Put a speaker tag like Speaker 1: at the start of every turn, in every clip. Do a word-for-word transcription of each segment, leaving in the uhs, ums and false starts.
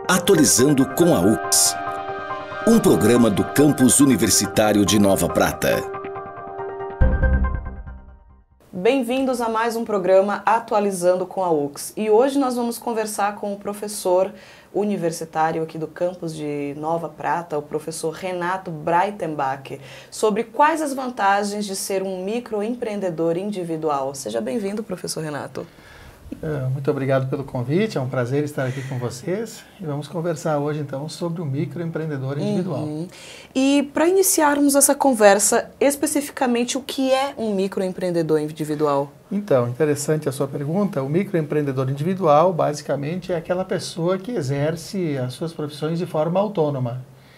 Speaker 1: Atualizando com a U X, um programa do Campus Universitário de Nova Prata.
Speaker 2: Bem-vindos a mais um programa Atualizando com a U X. E hoje nós vamos conversar com o professor universitário aqui do campus de Nova Prata, o professor Renato Breitenbach, sobre quais as vantagens de ser um microempreendedor individual. Seja bem-vindo, professor Renato.
Speaker 3: Muito obrigado pelo convite, é um prazer estar aqui com vocês e vamos conversar hoje então sobre o microempreendedor individual.
Speaker 2: Uhum. E para iniciarmos essa conversa, especificamente o que é um microempreendedor individual?
Speaker 3: Então, interessante a sua pergunta. O microempreendedor individual basicamente é aquela pessoa que exerce as suas profissões de forma autônoma,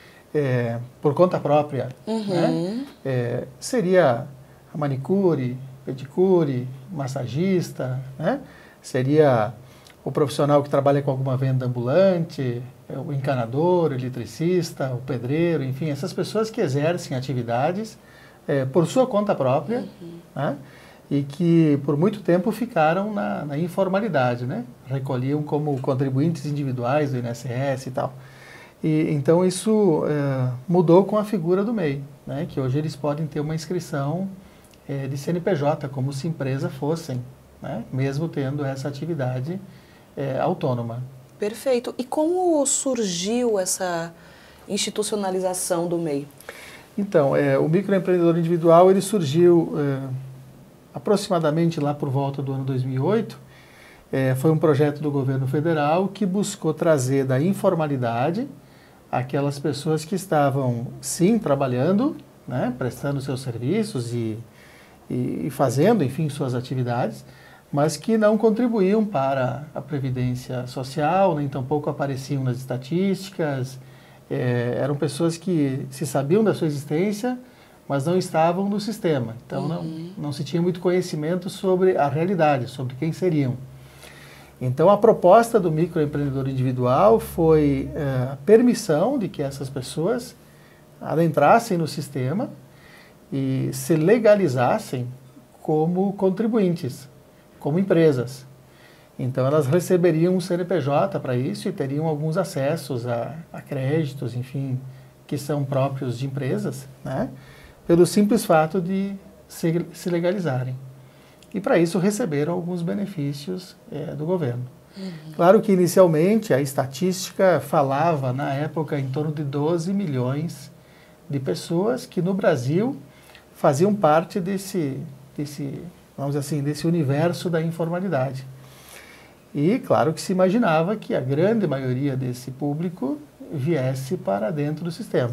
Speaker 3: é, por conta própria.
Speaker 2: Uhum.
Speaker 3: Né? É, seria a manicure, pedicure, massagista, né? Seria o profissional que trabalha com alguma venda ambulante, o encanador, o eletricista, o pedreiro, enfim, essas pessoas que exercem atividades é, por sua conta própria, uhum. né? E que por muito tempo ficaram na, na informalidade, né? Recolhiam como contribuintes individuais do I N S S e tal. E, então isso é, mudou com a figura do M E I, né? Que hoje eles podem ter uma inscrição é, de C N P J, como se empresa fossem. Né? Mesmo tendo essa atividade é, autônoma.
Speaker 2: Perfeito. E como surgiu essa institucionalização do M E I?
Speaker 3: Então, é, o microempreendedor individual ele surgiu é, aproximadamente lá por volta do ano dois mil e oito. É, foi um projeto do governo federal que buscou trazer da informalidade aquelas pessoas que estavam, sim, trabalhando, né, prestando seus serviços e, e, e fazendo, enfim, suas atividades, mas que não contribuíam para a Previdência Social, nem tampouco apareciam nas estatísticas. É, eram pessoas que se sabiam da sua existência, mas não estavam no sistema. Então, uhum. não, não se tinha muito conhecimento sobre a realidade, sobre quem seriam. Então, a proposta do microempreendedor individual foi é, a permissão de que essas pessoas adentrassem no sistema e se legalizassem como contribuintes, como empresas. Então elas receberiam um C N P J para isso e teriam alguns acessos a, a créditos, enfim, que são próprios de empresas, né? Pelo simples fato de se, se legalizarem. E para isso receberam alguns benefícios é, do governo. Uhum. Claro que inicialmente a estatística falava na época em torno de doze milhões de pessoas que no Brasil faziam parte desse, desse vamos dizer assim, desse universo da informalidade. E claro que se imaginava que a grande maioria desse público viesse para dentro do sistema.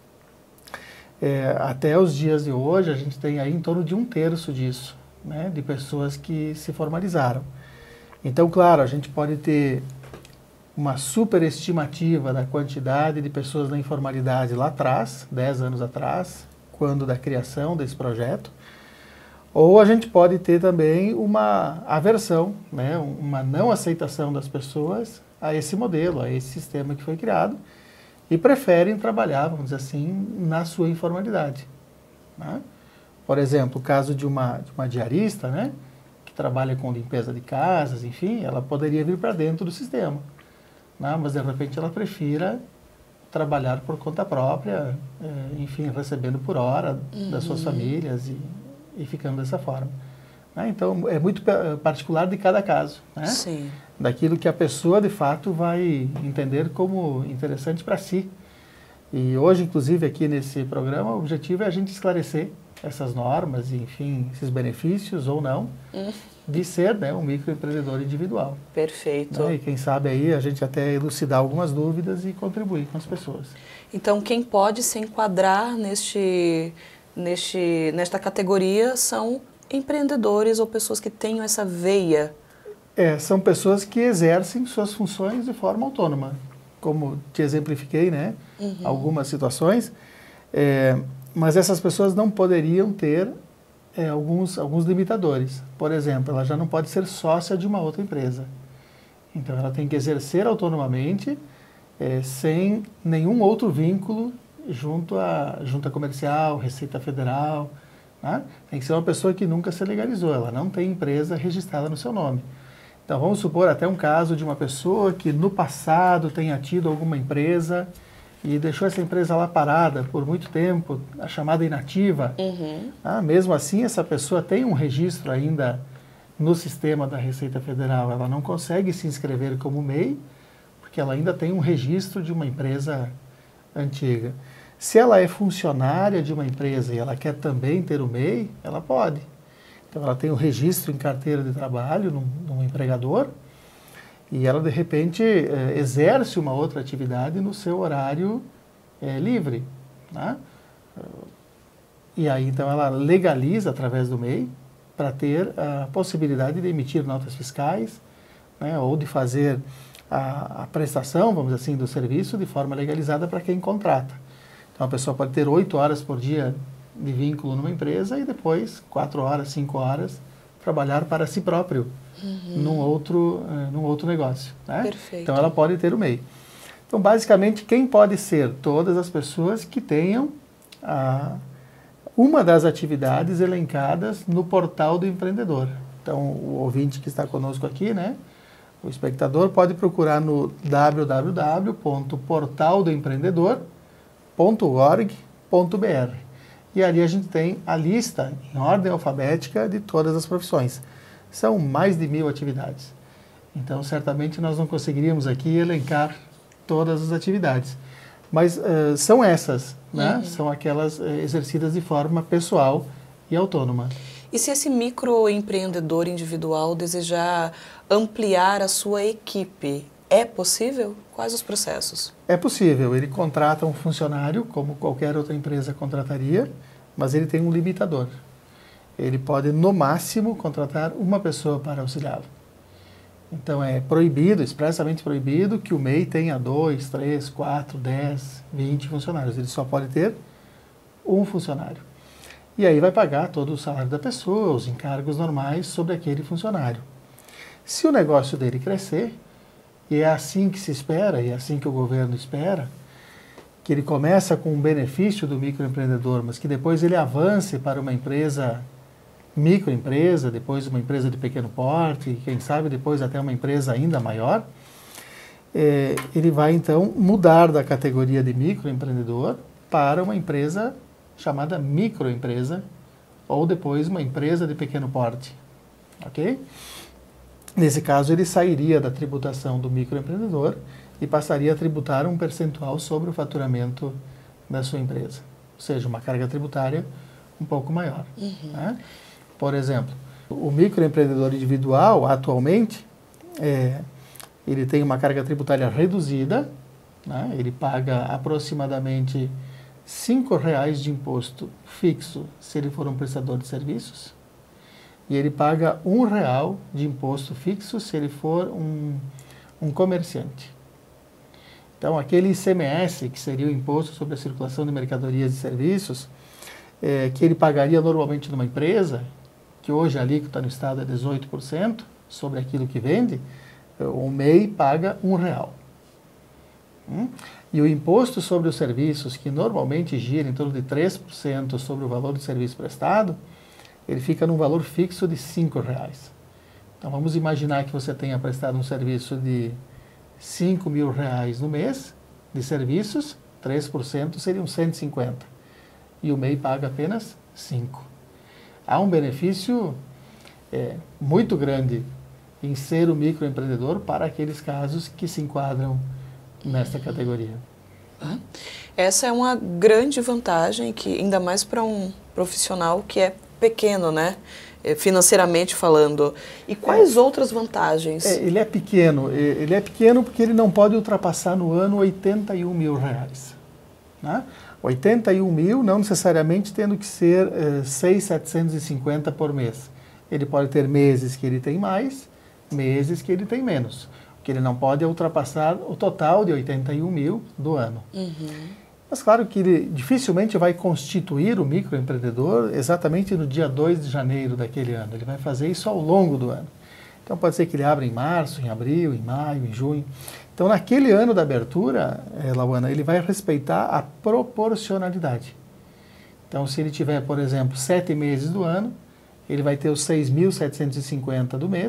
Speaker 3: É, até os dias de hoje, a gente tem aí em torno de um terço disso, né, de pessoas que se formalizaram. Então, claro, a gente pode ter uma superestimativa da quantidade de pessoas na informalidade lá atrás, dez anos atrás, quando da criação desse projeto. Ou a gente pode ter também uma aversão, né, uma não aceitação das pessoas a esse modelo, a esse sistema que foi criado, e preferem trabalhar, vamos dizer assim, na sua informalidade. Né? Por exemplo, o caso de uma, de uma diarista, né, que trabalha com limpeza de casas, enfim, ela poderia vir para dentro do sistema, né, mas de repente ela prefira trabalhar por conta própria, é, enfim, recebendo por hora uhum. das suas famílias e e ficando dessa forma. Né? Então, é muito particular de cada caso, né?
Speaker 2: Sim.
Speaker 3: Daquilo que a pessoa, de fato, vai entender como interessante para si. E hoje, inclusive, aqui nesse programa, o objetivo é a gente esclarecer essas normas, e, enfim, esses benefícios ou não, hum. de ser, né, um microempreendedor individual.
Speaker 2: Perfeito.
Speaker 3: Né? E quem sabe aí a gente até elucidar algumas dúvidas e contribuir com as pessoas.
Speaker 2: Então, quem pode se enquadrar neste... Neste, nesta categoria são empreendedores ou pessoas que tenham essa veia?
Speaker 3: É, são pessoas que exercem suas funções de forma autônoma, como te exemplifiquei, né? Uhum. Algumas situações, é, mas essas pessoas não poderiam ter é, alguns, alguns limitadores. Por exemplo, ela já não pode ser sócia de uma outra empresa. Então ela tem que exercer autonomamente, é, sem nenhum outro vínculo junto à junta comercial, Receita Federal, né? Tem que ser uma pessoa que nunca se legalizou, ela não tem empresa registrada no seu nome. Então, vamos supor até um caso de uma pessoa que no passado tenha tido alguma empresa e deixou essa empresa lá parada por muito tempo, a chamada inativa.
Speaker 2: Uhum.
Speaker 3: Ah, mesmo assim, essa pessoa tem um registro ainda no sistema da Receita Federal. Ela não consegue se inscrever como M E I, porque ela ainda tem um registro de uma empresa antiga. Se ela é funcionária de uma empresa e ela quer também ter o M E I, ela pode. Então, ela tem o registro em carteira de trabalho num, num empregador e ela, de repente, eh, exerce uma outra atividade no seu horário eh, livre, né? E aí, então, ela legaliza através do M E I para ter a possibilidade de emitir notas fiscais, né, ou de fazer a, a prestação, vamos dizer assim, do serviço de forma legalizada para quem contrata. Então, a pessoa pode ter oito horas por dia de vínculo numa empresa e depois quatro horas, cinco horas, trabalhar para si próprio, uhum. num, outro, uh, num outro negócio. Né?
Speaker 2: Perfeito.
Speaker 3: Então, ela pode ter o M E I. Então, basicamente, quem pode ser? Todas as pessoas que tenham a, uma das atividades elencadas no portal do empreendedor. Então, o ouvinte que está conosco aqui, né, o espectador, pode procurar no w w w ponto portal do empreendedor ponto org ponto b r. E ali a gente tem a lista em ordem alfabética de todas as profissões. São mais de mil atividades. Então, certamente nós não conseguiríamos aqui elencar todas as atividades. Mas uh, são essas, né? Uhum. São aquelas uh, exercidas de forma pessoal e autônoma.
Speaker 2: E se esse microempreendedor individual desejar ampliar a sua equipe, é possível? Quais os processos?
Speaker 3: É possível. Ele contrata um funcionário, como qualquer outra empresa contrataria, mas ele tem um limitador. Ele pode, no máximo, contratar uma pessoa para auxiliá-lo. Então, é proibido, expressamente proibido, que o M E I tenha dois, três, quatro, dez, vinte funcionários. Ele só pode ter um funcionário. E aí vai pagar todo o salário da pessoa, os encargos normais sobre aquele funcionário. Se o negócio dele crescer, e é assim que se espera, e é assim que o governo espera, que ele começa com um benefício do microempreendedor, mas que depois ele avance para uma empresa, microempresa, depois uma empresa de pequeno porte, e quem sabe depois até uma empresa ainda maior, é, ele vai então mudar da categoria de microempreendedor para uma empresa chamada microempresa, ou depois uma empresa de pequeno porte, ok? Nesse caso, ele sairia da tributação do microempreendedor e passaria a tributar um percentual sobre o faturamento da sua empresa. Ou seja, uma carga tributária um pouco maior. Uhum. Né? Por exemplo, o microempreendedor individual, atualmente, é, ele tem uma carga tributária reduzida, né? Ele paga aproximadamente cinco reais de imposto fixo se ele for um prestador de serviços, e ele paga um real de imposto fixo se ele for um, um comerciante. Então, aquele I C M S, que seria o Imposto sobre a Circulação de Mercadorias e Serviços, é, que ele pagaria normalmente numa empresa, que hoje a alíquota no Estado é dezoito por cento sobre aquilo que vende, o M E I paga um real. Hum? E o Imposto sobre os Serviços, que normalmente gira em torno de três por cento sobre o valor do serviço prestado, ele fica num valor fixo de cinco reais. Então, vamos imaginar que você tenha prestado um serviço de cinco mil reais no mês de serviços, três por cento seriam cento e cinquenta. E o M E I paga apenas cinco. Há um benefício é, muito grande em ser o microempreendedor para aqueles casos que se enquadram nesta categoria.
Speaker 2: Essa é uma grande vantagem, que ainda mais para um profissional que é pequeno, né? Financeiramente falando. E quais é, outras vantagens?
Speaker 3: É, ele é pequeno. Ele é pequeno porque ele não pode ultrapassar no ano oitenta e um mil reais. Né? oitenta e um mil, não necessariamente tendo que ser eh, seis mil setecentos e cinquenta por mês. Ele pode ter meses que ele tem mais, meses que ele tem menos. O que ele não pode é ultrapassar o total de oitenta e um mil do ano. Uhum. Mas claro que ele dificilmente vai constituir o microempreendedor exatamente no dia dois de janeiro daquele ano. Ele vai fazer isso ao longo do ano. Então pode ser que ele abra em março, em abril, em maio, em junho. Então naquele ano da abertura, eh, Lauana, ele vai respeitar a proporcionalidade. Então se ele tiver, por exemplo, sete meses do ano, ele vai ter os seis mil setecentos e cinquenta do mês,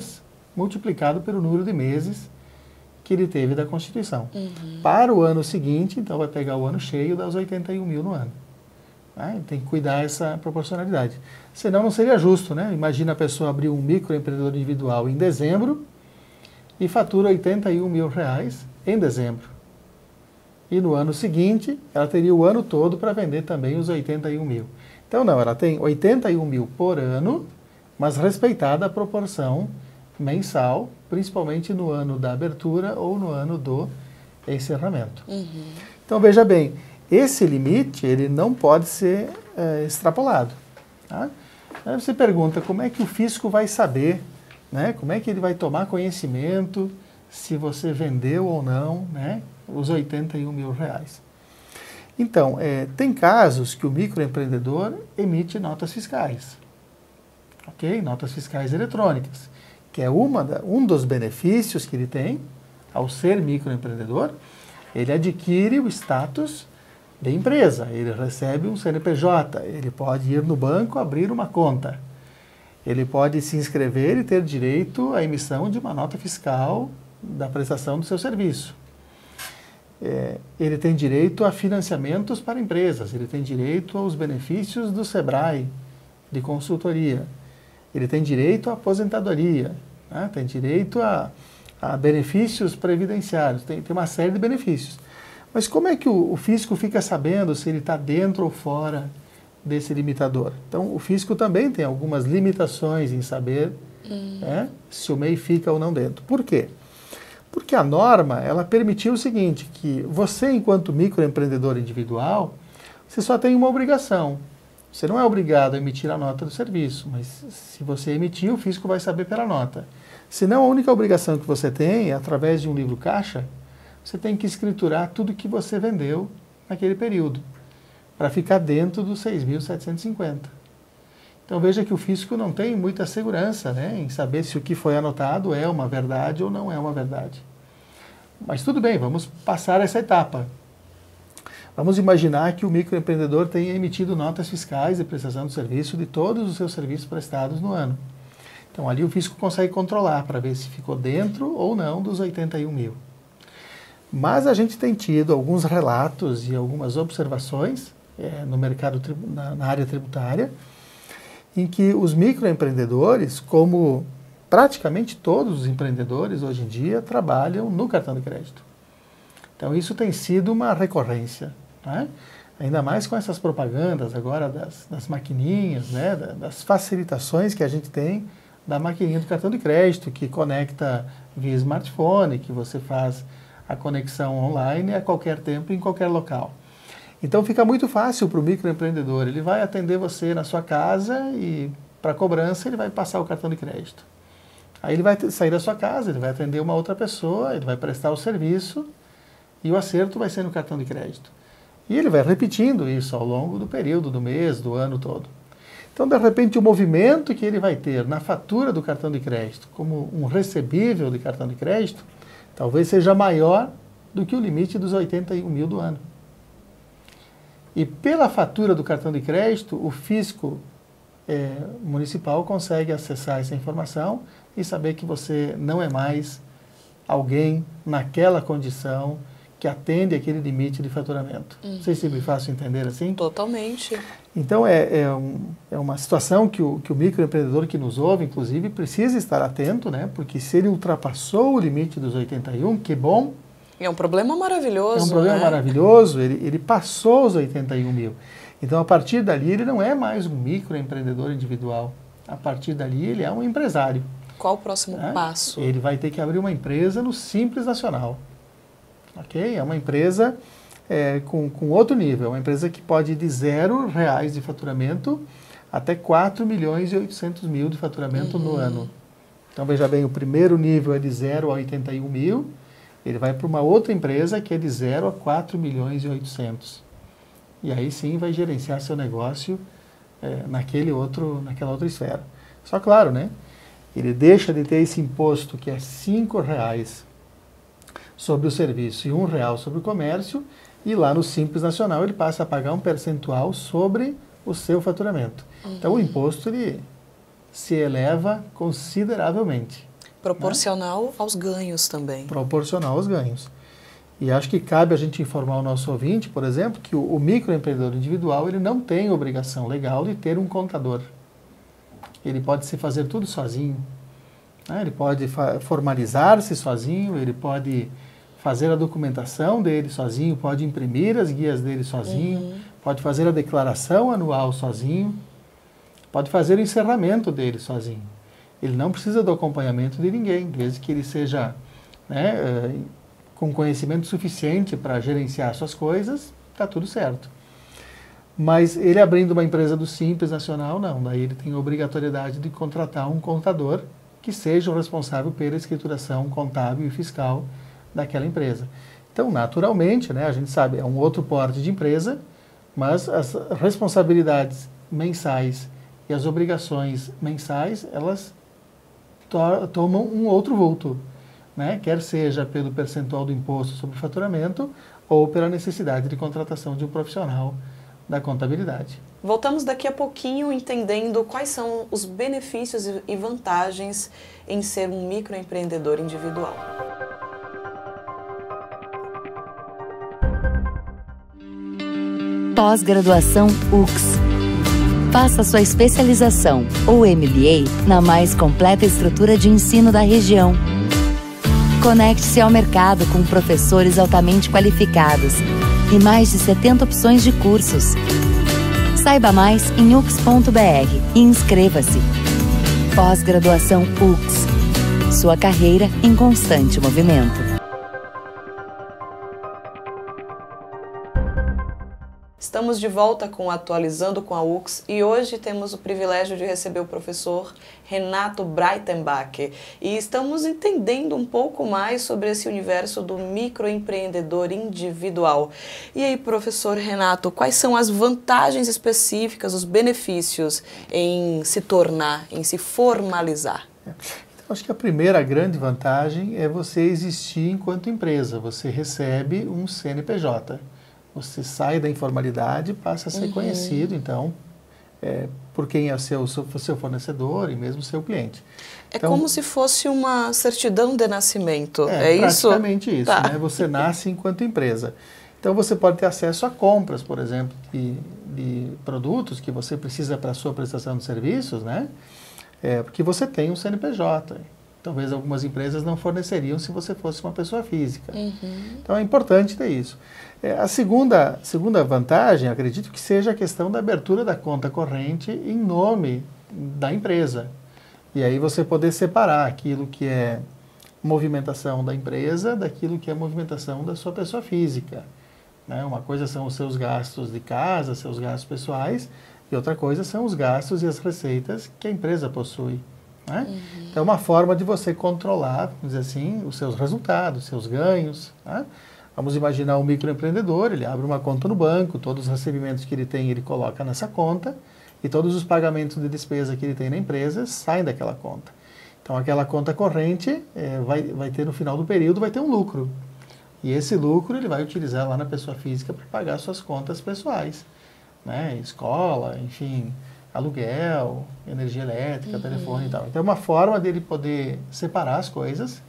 Speaker 3: multiplicado pelo número de meses que ele teve da Constituição.
Speaker 2: Uhum.
Speaker 3: Para o ano seguinte, então vai pegar o ano cheio, dá os oitenta e um mil no ano. Né? Tem que cuidar essa proporcionalidade. Senão não seria justo, né? Imagina a pessoa abrir um microempreendedor individual em dezembro e fatura oitenta e um mil reais em dezembro. E no ano seguinte, ela teria o ano todo para vender também os oitenta e um mil. Então não, ela tem oitenta e um mil por ano, mas respeitada a proporção mensal, principalmente no ano da abertura ou no ano do encerramento.
Speaker 2: Uhum.
Speaker 3: Então veja bem, esse limite ele não pode ser é, extrapolado. Tá? Aí você pergunta como é que o fisco vai saber, né? Como é que ele vai tomar conhecimento se você vendeu ou não, né, os oitenta e um mil reais. Então, é, tem casos que o microempreendedor emite notas fiscais, ok? Notas fiscais eletrônicas, que é uma da, um dos benefícios que ele tem ao ser microempreendedor. Ele adquire o status de empresa, ele recebe um C N P J, ele pode ir no banco abrir uma conta, ele pode se inscrever e ter direito à emissão de uma nota fiscal da prestação do seu serviço. É, ele tem direito a financiamentos para empresas, ele tem direito aos benefícios do SEBRAE de consultoria, ele tem direito à aposentadoria, né? Tem direito a, a benefícios previdenciários, tem, tem uma série de benefícios. Mas como é que o, o fisco fica sabendo se ele está dentro ou fora desse limitador? Então, o fisco também tem algumas limitações em saber hum. né, se o M E I fica ou não dentro. Por quê? Porque a norma, ela permitiu o seguinte, que você, enquanto microempreendedor individual, você só tem uma obrigação. Você não é obrigado a emitir a nota do serviço, mas se você emitir, o fisco vai saber pela nota. Senão, a única obrigação que você tem é, através de um livro caixa, você tem que escriturar tudo que você vendeu naquele período, para ficar dentro dos seis mil setecentos e cinquenta. Então veja que o fisco não tem muita segurança, né, em saber se o que foi anotado é uma verdade ou não é uma verdade. Mas tudo bem, vamos passar essa etapa. Vamos imaginar que o microempreendedor tenha emitido notas fiscais de prestação de serviço de todos os seus serviços prestados no ano. Então ali o fisco consegue controlar para ver se ficou dentro ou não dos oitenta e um mil. Mas a gente tem tido alguns relatos e algumas observações é, no mercado, na, na área tributária, em que os microempreendedores, como praticamente todos os empreendedores hoje em dia, trabalham no cartão de crédito. Então isso tem sido uma recorrência, né? Ainda mais com essas propagandas agora das, das maquininhas, né? Das facilitações que a gente tem da maquininha do cartão de crédito, que conecta via smartphone, que você faz a conexão online a qualquer tempo, em qualquer local. Então fica muito fácil para o microempreendedor, ele vai atender você na sua casa e para cobrança ele vai passar o cartão de crédito. Aí ele vai sair da sua casa, ele vai atender uma outra pessoa, ele vai prestar o serviço e o acerto vai ser no cartão de crédito. E ele vai repetindo isso ao longo do período, do mês, do ano todo. Então, de repente, o movimento que ele vai ter na fatura do cartão de crédito como um recebível de cartão de crédito, talvez seja maior do que o limite dos oitenta e um mil do ano. E pela fatura do cartão de crédito, o fisco é, municipal consegue acessar essa informação e saber que você não é mais alguém naquela condição que atende aquele limite de faturamento. Uhum. Não sei se me faço entender assim.
Speaker 2: Totalmente.
Speaker 3: Então, é, é, um, é uma situação que o, que o microempreendedor que nos ouve, inclusive, precisa estar atento, né? Porque se ele ultrapassou o limite dos oitenta e um, que bom.
Speaker 2: É um problema maravilhoso.
Speaker 3: É um problema
Speaker 2: né?
Speaker 3: maravilhoso, ele, ele passou os oitenta e um mil. Então, a partir dali, ele não é mais um microempreendedor individual. A partir dali, ele é um empresário.
Speaker 2: Qual o próximo
Speaker 3: né?
Speaker 2: passo?
Speaker 3: Ele vai ter que abrir uma empresa no Simples Nacional. Ok? É uma empresa é, com, com outro nível. É uma empresa que pode ir de zero reais de faturamento até quatro milhões e oitocentos mil de faturamento uhum. no ano. Então, veja bem, o primeiro nível é de zero a oitenta e um mil. Ele vai para uma outra empresa que é de zero a quatro milhões e oitocentos. E aí sim vai gerenciar seu negócio é, naquele outro, naquela outra esfera. Só claro, né? Ele deixa de ter esse imposto que é cinco reais sobre o serviço e um real sobre o comércio, e lá no Simples Nacional ele passa a pagar um percentual sobre o seu faturamento. Uhum. Então o imposto ele se eleva consideravelmente.
Speaker 2: Proporcional, né, aos ganhos também.
Speaker 3: Proporcional aos ganhos. E acho que cabe a gente informar o nosso ouvinte, por exemplo, que o, o microempreendedor individual ele não tem obrigação legal de ter um contador. Ele pode se fazer tudo sozinho. Né? Ele pode formalizar-se sozinho, ele pode fazer a documentação dele sozinho, pode imprimir as guias dele sozinho, uhum. pode fazer a declaração anual sozinho, pode fazer o encerramento dele sozinho. Ele não precisa do acompanhamento de ninguém, desde que ele seja, né, uh, com conhecimento suficiente para gerenciar suas coisas, está tudo certo. Mas ele abrindo uma empresa do Simples Nacional, não. Daí ele tem a obrigatoriedade de contratar um contador que seja o responsável pela escrituração contábil e fiscal daquela empresa. Então, naturalmente, né, a gente sabe, é um outro porte de empresa, mas as responsabilidades mensais e as obrigações mensais, elas to- tomam um outro vulto, né? Quer seja pelo percentual do imposto sobre o faturamento ou pela necessidade de contratação de um profissional da contabilidade.
Speaker 2: Voltamos daqui a pouquinho entendendo quais são os benefícios e vantagens em ser um microempreendedor individual.
Speaker 4: Pós-graduação U X. Faça sua especialização ou M B A na mais completa estrutura de ensino da região. Conecte-se ao mercado com professores altamente qualificados e mais de setenta opções de cursos. Saiba mais em u x ponto b r e inscreva-se. Pós-graduação U X. Sua carreira em constante movimento.
Speaker 2: Estamos de volta com o Atualizando com a U X e hoje temos o privilégio de receber o professor Renato Breitenbach e estamos entendendo um pouco mais sobre esse universo do microempreendedor individual. E aí, professor Renato, quais são as vantagens específicas, os benefícios em se tornar, em se formalizar?
Speaker 3: Então, acho que a primeira grande vantagem é você existir enquanto empresa, você recebe um C N P J. Você sai da informalidade e passa a ser uhum. conhecido, então, é, por quem é o seu, seu fornecedor e mesmo seu cliente.
Speaker 2: É
Speaker 3: então,
Speaker 2: como se fosse uma certidão de nascimento, é,
Speaker 3: é
Speaker 2: isso?
Speaker 3: Praticamente isso,
Speaker 2: tá.
Speaker 3: né? Você nasce enquanto empresa. Então, você pode ter acesso a compras, por exemplo, de, de produtos que você precisa para a sua prestação de serviços, né? É, porque você tem um C N P J. Talvez algumas empresas não forneceriam se você fosse uma pessoa física. Uhum. Então, é importante ter isso. É, a segunda, segunda vantagem, acredito que seja a questão da abertura da conta corrente em nome da empresa. E aí você poder separar aquilo que é movimentação da empresa daquilo que é movimentação da sua pessoa física. Né? Uma coisa são os seus gastos de casa, seus gastos pessoais, e outra coisa são os gastos e as receitas que a empresa possui. Né? Uhum. Então, é uma forma de você controlar, vamos dizer assim, os seus resultados, seus ganhos. Né? Vamos imaginar um microempreendedor, ele abre uma conta no banco, todos os recebimentos que ele tem ele coloca nessa conta e todos os pagamentos de despesa que ele tem na empresa saem daquela conta. Então, aquela conta corrente é, vai, vai ter no final do período, vai ter um lucro. E esse lucro ele vai utilizar lá na pessoa física para pagar suas contas pessoais. Né? Escola, enfim, aluguel, energia elétrica, uhum. telefone e tal. Então, é uma forma dele poder separar as coisas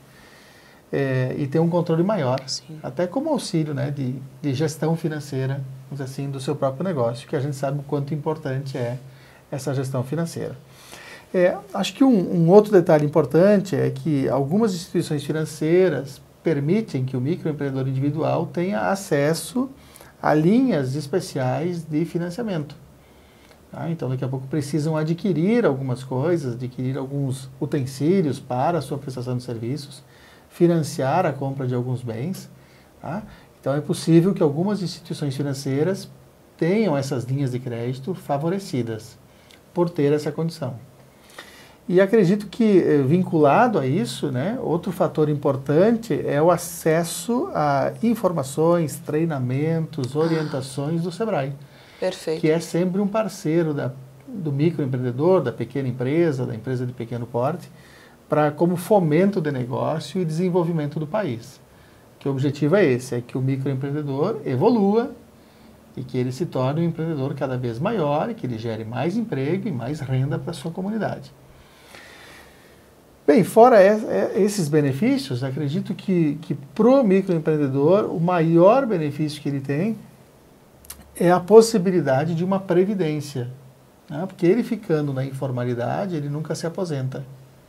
Speaker 3: é, e ter um controle maior, Sim. até como auxílio, né, de, de gestão financeira, vamos dizer assim, do seu próprio negócio, que a gente sabe o quanto importante é essa gestão financeira. É, acho que um, um outro detalhe importante é que algumas instituições financeiras permitem que o microempreendedor individual tenha acesso a linhas especiais de financiamento. Ah, então, daqui a pouco precisam adquirir algumas coisas, adquirir alguns utensílios para a sua prestação de serviços, financiar a compra de alguns bens. Tá? Então, é possível que algumas instituições financeiras tenham essas linhas de crédito favorecidas por ter essa condição. E acredito que, vinculado a isso, né, outro fator importante é o acesso a informações, treinamentos, orientações do Sebrae.
Speaker 2: Perfeito.
Speaker 3: Que é sempre um parceiro da, do microempreendedor, da pequena empresa, da empresa de pequeno porte, para como fomento de negócio e desenvolvimento do país. Que o objetivo é esse, é que o microempreendedor evolua e que ele se torne um empreendedor cada vez maior e que ele gere mais emprego e mais renda para a sua comunidade. Bem, fora esses benefícios, acredito que, que para o microempreendedor, o maior benefício que ele tem é a possibilidade de uma previdência. Né? Porque ele ficando na informalidade, ele nunca se aposenta.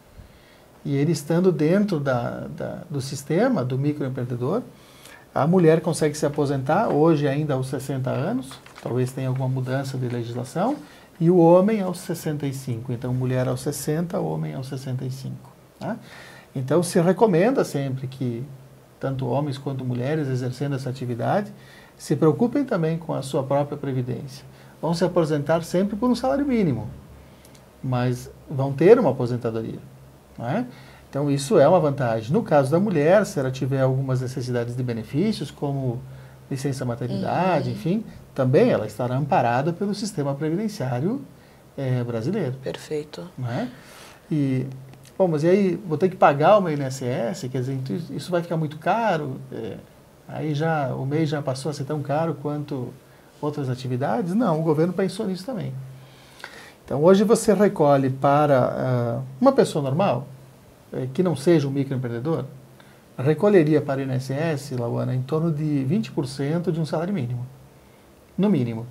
Speaker 3: E ele estando dentro da, da, do sistema do microempreendedor, a mulher consegue se aposentar, hoje ainda aos sessenta anos, talvez tenha alguma mudança de legislação, e o homem aos sessenta e cinco. Então, mulher aos sessenta, homem aos sessenta e cinco. Tá? Então, se recomenda sempre que tanto homens quanto mulheres exercendo essa atividade se preocupem também com a sua própria previdência. Vão se aposentar sempre por um salário mínimo, mas vão ter uma aposentadoria. Não é? Então, isso é uma vantagem. No caso da mulher, se ela tiver algumas necessidades de benefícios, como licença maternidade, uhum. enfim, também ela estará amparada pelo sistema previdenciário é, brasileiro.
Speaker 2: Perfeito.
Speaker 3: Não é? E, bom, mas e aí, vou ter que pagar o meu I N S S? Quer dizer, isso vai ficar muito caro? É, aí já, o mês já passou a ser tão caro quanto outras atividades? Não, o governo pensou nisso também. Então, hoje você recolhe para uh, uma pessoa normal, eh, que não seja um microempreendedor, recolheria para o I N S S, Lauana, em torno de vinte por cento de um salário mínimo. No mínimo.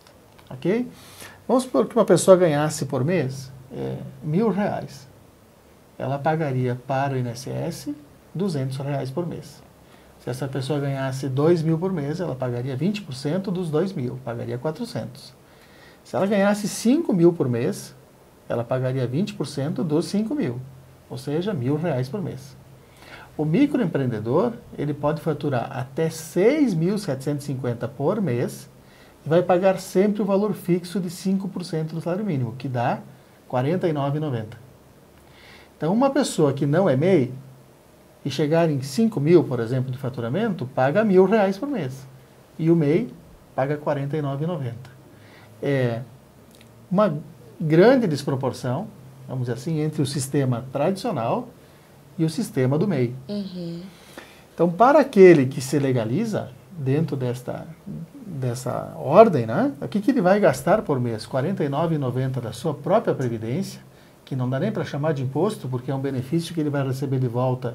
Speaker 3: Ok? Vamos supor que uma pessoa ganhasse por mês é, mil reais. Ela pagaria para o I N S S duzentos reais por mês. Se essa pessoa ganhasse dois mil por mês, ela pagaria vinte por cento dos dois mil, pagaria quatrocentos. Se ela ganhasse cinco mil por mês, ela pagaria vinte por cento dos cinco mil, ou seja, mil reais por mês. O microempreendedor, ele pode faturar até seis mil setecentos e cinquenta por mês e vai pagar sempre o valor fixo de cinco por cento do salário mínimo, que dá quarenta e nove reais e noventa centavos. Então, uma pessoa que não é M E I e chegar em cinco mil, por exemplo, de faturamento, paga mil reais por mês. E o M E I paga quarenta e nove reais e noventa centavos. É uma grande desproporção, vamos dizer assim, entre o sistema tradicional e o sistema do M E I. Uhum. Então, para aquele que se legaliza dentro desta, dessa ordem, né, o que, que ele vai gastar por mês? quarenta e nove reais e noventa centavos da sua própria previdência, que não dá nem para chamar de imposto, porque é um benefício que ele vai receber de volta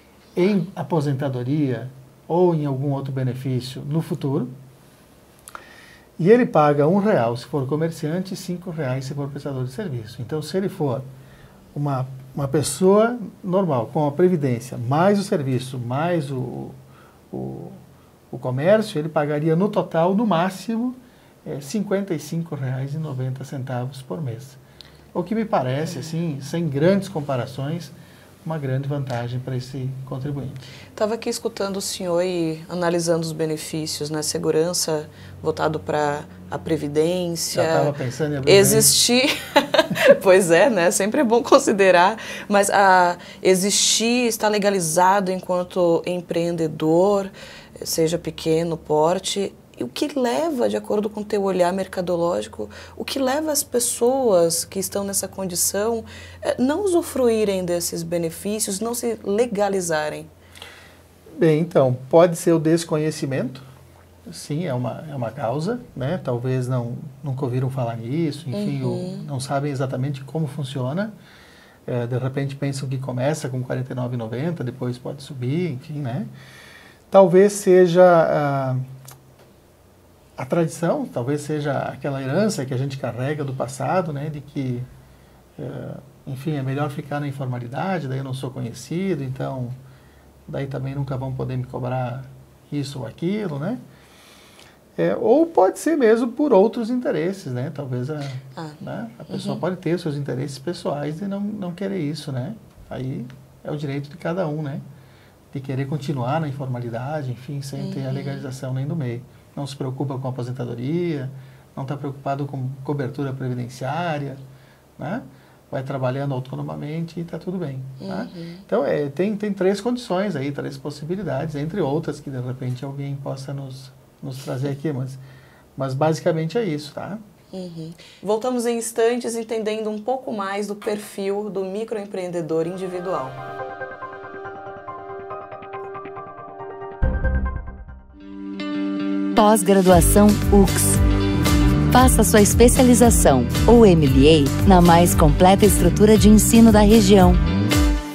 Speaker 3: em aposentadoria ou em algum outro benefício no futuro. E ele paga um real se for comerciante e cinco reais se for prestador de serviço. Então, se ele for uma Uma pessoa normal, com a previdência, mais o serviço, mais o, o, o comércio, ele pagaria no total, no máximo, é, cinquenta e cinco reais e noventa centavos por mês. O que me parece, assim, sem grandes comparações, uma grande vantagem para esse contribuinte.
Speaker 2: Estava aqui escutando o senhor e analisando os benefícios, né? Segurança voltado para a previdência.
Speaker 3: Já estava pensando em abrir
Speaker 2: existir. Pois é, né? Sempre é bom considerar. Mas a existir, estar legalizado enquanto empreendedor, seja pequeno, porte. E o que leva, de acordo com o teu olhar mercadológico, o que leva as pessoas que estão nessa condição a não usufruírem desses benefícios, não se legalizarem?
Speaker 3: Bem, então, pode ser o desconhecimento, sim, é uma, é uma causa, né? Talvez não, nunca ouviram falar nisso, enfim, uhum. ou não sabem exatamente como funciona. É, de repente pensam que começa com quarenta e nove reais e noventa centavos, depois pode subir, enfim, né? Talvez seja... Ah, a tradição, talvez seja aquela herança que a gente carrega do passado, né, de que, uh, enfim, é melhor ficar na informalidade, daí eu não sou conhecido, então, daí também nunca vão poder me cobrar isso ou aquilo, né? É, ou pode ser mesmo por outros interesses, né? Talvez a, ah, né, a pessoa uhum. pode ter os seus interesses pessoais e não, não querer isso, né? Aí é o direito de cada um, né? De querer continuar na informalidade, enfim, sem uhum. ter a legalização nem do meio. Não se preocupa com a aposentadoria, não está preocupado com cobertura previdenciária, né? Vai trabalhando autonomamente e está tudo bem. Uhum. Tá? Então, é, tem, tem três condições aí, três possibilidades, entre outras que de repente alguém possa nos, nos trazer aqui, mas, mas basicamente é isso, tá?
Speaker 2: Uhum. Voltamos em instantes entendendo um pouco mais do perfil do microempreendedor individual.
Speaker 4: Pós-graduação U X. Faça sua especialização ou M B A na mais completa estrutura de ensino da região.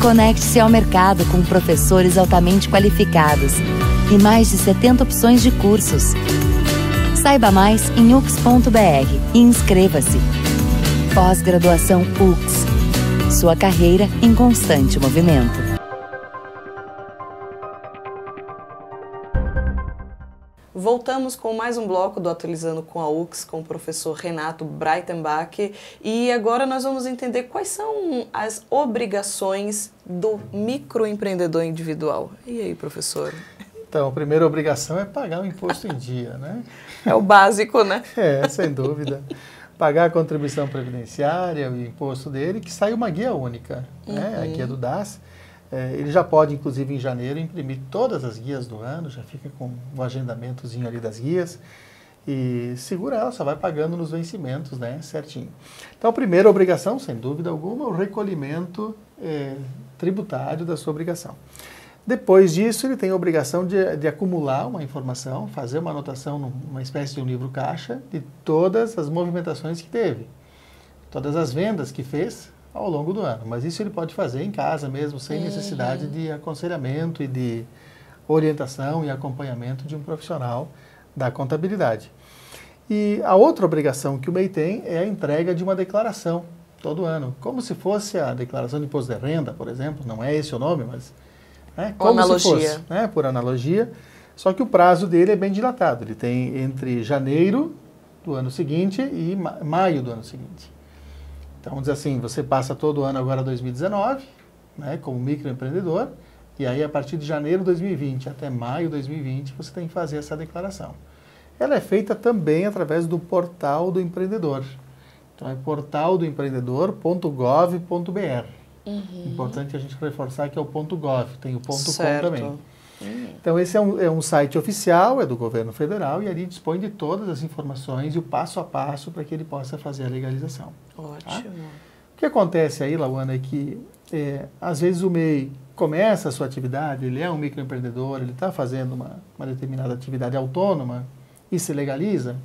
Speaker 4: Conecte-se ao mercado com professores altamente qualificados e mais de setenta opções de cursos. Saiba mais em u x ponto b r e inscreva-se. Pós-graduação U X. Sua carreira em constante movimento.
Speaker 2: Voltamos com mais um bloco do Atualizando com a U X, com o professor Renato Breitenbach. E agora nós vamos entender quais são as obrigações do microempreendedor individual. E aí, professor?
Speaker 3: Então, a primeira obrigação é pagar o imposto em dia, né?
Speaker 2: É o básico, né?
Speaker 3: É, sem dúvida. Pagar a contribuição previdenciária, o imposto dele, que sai uma guia única, uhum. né? A guia do D A S. É, ele já pode, inclusive, em janeiro, imprimir todas as guias do ano, já fica com um agendamentozinho ali das guias e segura ela, só vai pagando nos vencimentos, né, certinho. Então, a primeira obrigação, sem dúvida alguma, é o recolhimento é, tributário da sua obrigação. Depois disso, ele tem a obrigação de, de acumular uma informação, fazer uma anotação numa espécie de um livro caixa de todas as movimentações que teve, todas as vendas que fez ao longo do ano. Mas isso ele pode fazer em casa mesmo, sem uhum. necessidade de aconselhamento e de orientação e acompanhamento de um profissional da contabilidade. E a outra obrigação que o M E I tem é a entrega de uma declaração todo ano, como se fosse a declaração de imposto de renda, por exemplo, não é esse o nome, mas né, como
Speaker 2: analogia.
Speaker 3: se fosse, né, por analogia, só que o prazo dele é bem dilatado, ele tem entre janeiro do ano seguinte e ma maio do ano seguinte. Então, vamos dizer assim, você passa todo o ano agora dois mil e dezenove, né, como microempreendedor, e aí a partir de janeiro de dois mil e vinte até maio de dois mil e vinte, você tem que fazer essa declaração. Ela é feita também através do portal do empreendedor. Então, é portal do empreendedor ponto gov ponto b r. Uhum. Importante a gente reforçar que é o .gov, tem o ponto .com também. Uhum. Então, esse é um, é um site oficial, é do governo federal, e ali dispõe de todas as informações e o passo a passo para que ele possa fazer a legalização.
Speaker 2: Ótimo.
Speaker 3: Tá? O que acontece aí, Lauana, é que é, às vezes o M E I começa a sua atividade, ele é um microempreendedor, ele está fazendo uma, uma determinada atividade autônoma e se legaliza,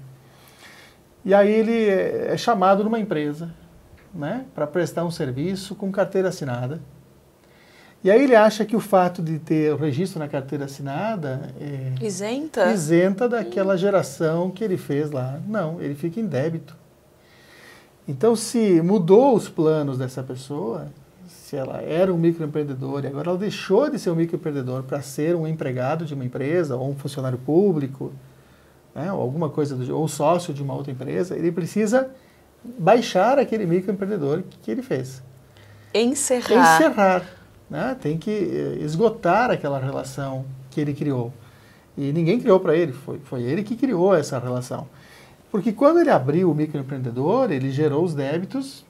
Speaker 3: e aí ele é, é chamado numa empresa, né, para prestar um serviço com carteira assinada. E aí ele acha que o fato de ter o registro na carteira assinada é
Speaker 2: isenta,
Speaker 3: isenta daquela geração que ele fez lá. Não, ele fica em débito. Então, se mudou os planos dessa pessoa, se ela era um microempreendedor e agora ela deixou de ser um microempreendedor para ser um empregado de uma empresa ou um funcionário público, né, ou alguma coisa do, ou sócio de uma outra empresa, ele precisa baixar aquele microempreendedor que, que ele fez.
Speaker 2: Encerrar.
Speaker 3: Encerrar. Né? Tem que esgotar aquela relação que ele criou. E ninguém criou para ele, foi, foi ele que criou essa relação. Porque quando ele abriu o microempreendedor, ele gerou os débitos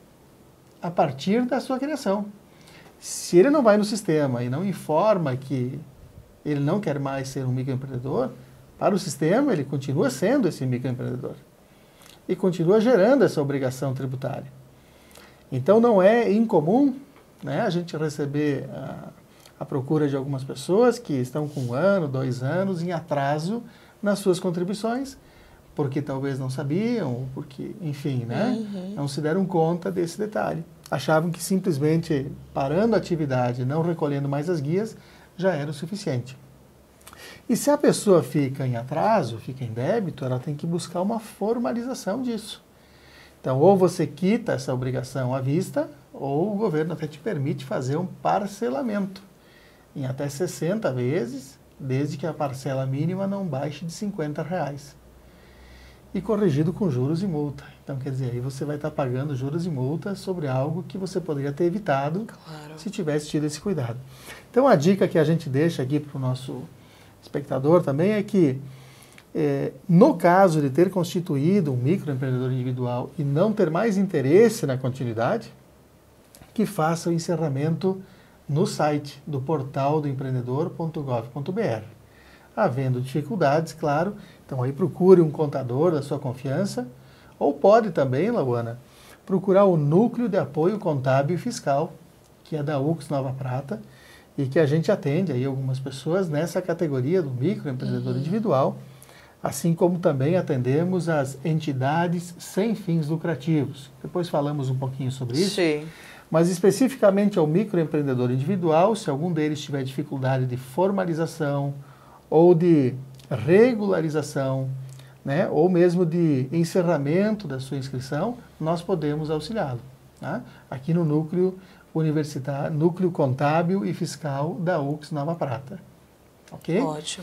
Speaker 3: a partir da sua criação. Se ele não vai no sistema e não informa que ele não quer mais ser um microempreendedor, para o sistema ele continua sendo esse microempreendedor. E continua gerando essa obrigação tributária. Então não é incomum, né, a gente receber a, a procura de algumas pessoas que estão com um ano, dois anos em atraso nas suas contribuições, porque talvez não sabiam, porque, enfim, né, uhum. não se deram conta desse detalhe. Achavam que simplesmente parando a atividade, não recolhendo mais as guias, já era o suficiente. E se a pessoa fica em atraso, fica em débito, ela tem que buscar uma formalização disso. Então, ou você quita essa obrigação à vista, ou o governo até te permite fazer um parcelamento em até sessenta vezes, desde que a parcela mínima não baixe de cinquenta reais. E corrigido com juros e multa. Então, quer dizer, aí você vai estar pagando juros e multa sobre algo que você poderia ter evitado, claro, se tivesse tido esse cuidado. Então, a dica que a gente deixa aqui para o nosso espectador também é que, é, no caso de ter constituído um microempreendedor individual e não ter mais interesse na continuidade, que faça o encerramento no site do portal do empreendedor ponto gov ponto b r. Havendo dificuldades, claro, então aí procure um contador da sua confiança, ou pode também, Lauana, procurar o Núcleo de Apoio Contábil e Fiscal, que é da U X Nova Prata, e que a gente atende aí algumas pessoas nessa categoria do microempreendedor uhum. individual, assim como também atendemos as entidades sem fins lucrativos. Depois falamos um pouquinho sobre isso.
Speaker 2: Sim.
Speaker 3: Mas especificamente ao microempreendedor individual, se algum deles tiver dificuldade de formalização ou de regularização, né, ou mesmo de encerramento da sua inscrição, nós podemos auxiliá-lo, tá? Aqui no núcleo universitário, núcleo contábil e fiscal da U C S Nova Prata. Ok?
Speaker 2: Ótimo.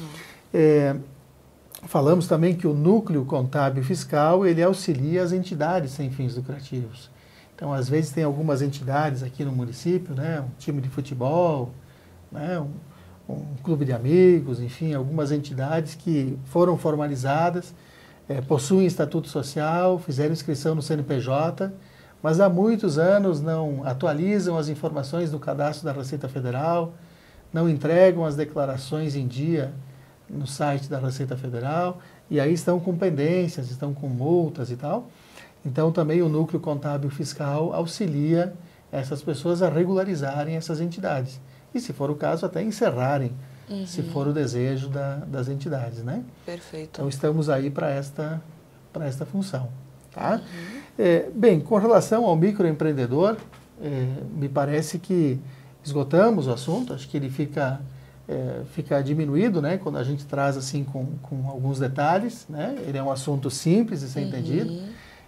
Speaker 3: É, falamos também que o núcleo contábil e fiscal, ele auxilia as entidades sem fins lucrativos. Então, às vezes tem algumas entidades aqui no município, né, um time de futebol, né, um, um clube de amigos, enfim, algumas entidades que foram formalizadas, é, possuem estatuto social, fizeram inscrição no C N P J, mas há muitos anos não atualizam as informações do cadastro da Receita Federal, não entregam as declarações em dia no site da Receita Federal, e aí estão com pendências, estão com multas e tal. Então, também o núcleo contábil fiscal auxilia essas pessoas a regularizarem essas entidades. E, se for o caso, até encerrarem, uhum. se for o desejo da, das entidades, né?
Speaker 2: Perfeito.
Speaker 3: Então, estamos aí para esta, para esta função, tá? Uhum. É, bem, com relação ao microempreendedor, é, me parece que esgotamos o assunto, acho que ele fica, é, fica diminuído, né? Quando a gente traz, assim, com, com alguns detalhes, né? Ele é um assunto simples de ser uhum. entendido.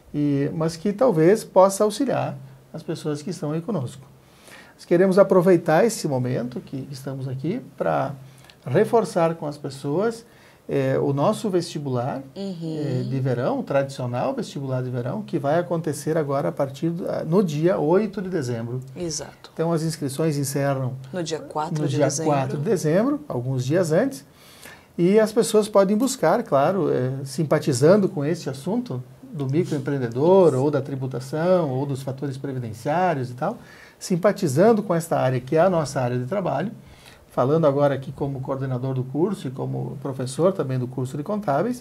Speaker 3: E, mas que talvez possa auxiliar as pessoas que estão aí conosco. Nós queremos aproveitar esse momento que estamos aqui para reforçar com as pessoas é, o nosso vestibular uhum. é, de verão, o tradicional vestibular de verão, que vai acontecer agora a partir do, no dia oito de dezembro.
Speaker 2: Exato.
Speaker 3: Então as inscrições encerram
Speaker 2: no dia quatro
Speaker 3: no
Speaker 2: de
Speaker 3: dia
Speaker 2: dezembro.
Speaker 3: quatro de dezembro, alguns dias antes, e as pessoas podem buscar, claro, é, simpatizando com esse assunto, do microempreendedor, ou da tributação, ou dos fatores previdenciários e tal, simpatizando com esta área que é a nossa área de trabalho, falando agora aqui como coordenador do curso e como professor também do curso de contábeis,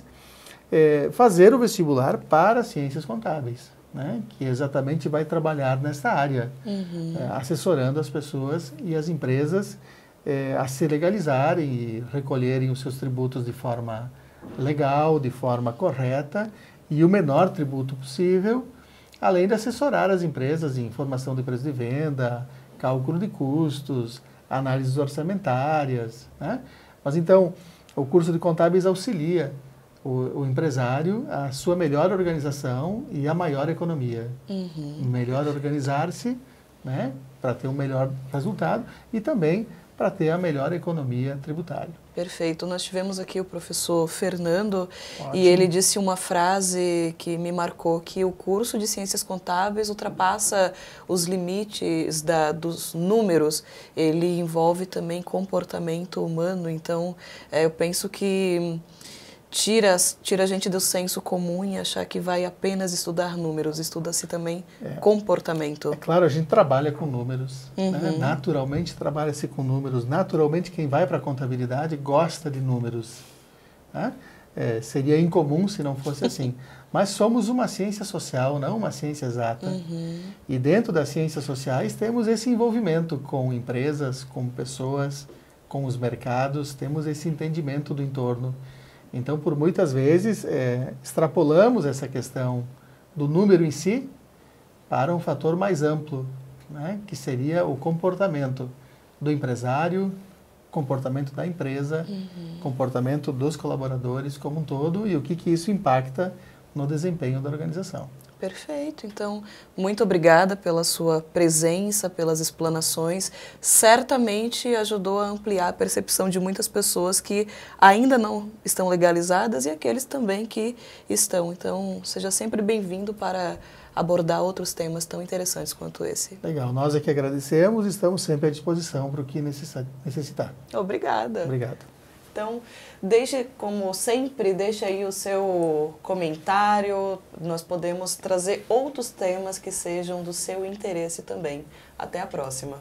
Speaker 3: é, fazer o vestibular para ciências contábeis, né, que exatamente vai trabalhar nesta área, uhum. é, assessorando as pessoas e as empresas é, a se legalizarem e recolherem os seus tributos de forma legal, de forma correta, e o menor tributo possível, além de assessorar as empresas em formação de preço de venda, cálculo de custos, análises orçamentárias, né? Mas então, o curso de contábeis auxilia o, o empresário a sua melhor organização e a maior economia. Uhum. Melhor organizar-se, né, para ter um melhor resultado e também para ter a melhor economia tributária.
Speaker 2: Perfeito. Nós tivemos aqui o professor Fernando. Ótimo. E ele disse uma frase que me marcou, que o curso de Ciências Contábeis ultrapassa os limites da, dos números, ele envolve também comportamento humano, então é, eu penso que tira, tira a gente do senso comum e achar que vai apenas estudar números, estuda-se também é. comportamento.
Speaker 3: É claro, a gente trabalha com números, uhum. né? Naturalmente trabalha-se com números, naturalmente quem vai para a contabilidade gosta de números, né? É, seria incomum se não fosse assim, mas somos uma ciência social, não uma ciência exata, uhum. e dentro das ciências sociais temos esse envolvimento com empresas, com pessoas, com os mercados, temos esse entendimento do entorno. Então, por muitas vezes, é, extrapolamos essa questão do número em si para um fator mais amplo, né, que seria o comportamento do empresário, comportamento da empresa, uhum. comportamento dos colaboradores como um todo e o que, que isso impacta no desempenho da organização.
Speaker 2: Perfeito. Então, muito obrigada pela sua presença, pelas explanações. Certamente ajudou a ampliar a percepção de muitas pessoas que ainda não estão legalizadas e aqueles também que estão. Então, seja sempre bem-vindo para abordar outros temas tão interessantes quanto esse.
Speaker 3: Legal. Nós é que agradecemos e estamos sempre à disposição para o que necessitar.
Speaker 2: Obrigada.
Speaker 3: Obrigado.
Speaker 2: Então, deixe, como sempre, deixe aí o seu comentário, nós podemos trazer outros temas que sejam do seu interesse também. Até a próxima!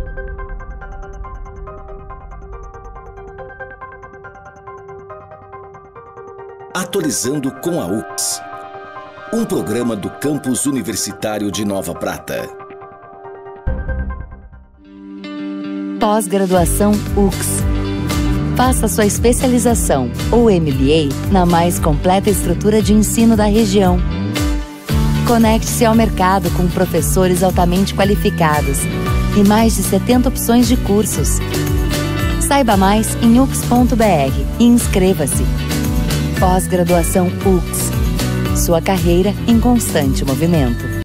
Speaker 1: Atualizando com a U C S, um programa do Campus Universitário de Nova Prata.
Speaker 4: Pós-graduação U C S. Faça sua especialização ou M B A na mais completa estrutura de ensino da região. Conecte-se ao mercado com professores altamente qualificados e mais de setenta opções de cursos. Saiba mais em u x ponto b r e inscreva-se. Pós-graduação U X. Sua carreira em constante movimento.